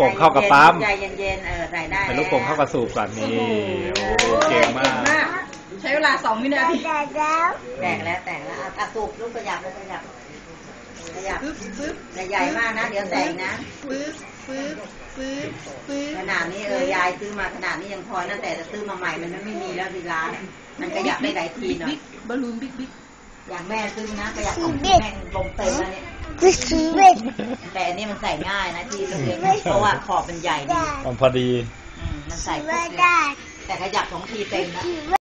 โป่งเข้ากับปั๊มใจเย็นๆใส่ได้ใส่ลูกโป่งเข้ากับสูบก่อนนี่เก่งมากใช้เวลา2 วินาทีแตกแล้วสูบลูกขยับปึ๊บใหญ่มากนะเดี๋ยวแตกนะปึ๊บขนาดนี้ยายซื้อมาขนาดนี้ยังพอนะแต่จะซื้อมาใหม่มันไม่มีแล้วที่ร้านมันขยับได้หลายทีหน่อยบอลลูนบิ๊กอย่างแม่ซื้อนะขยับของแม่ลงเต็มแล้วเนี่ยแต่อันนี้มันใส่ง่ายนะที่เล็กๆเพราะว่าขอบมันใหญ่ดีพอดีมันใส่แต่ขยับ2 ทีเต็มแล้ว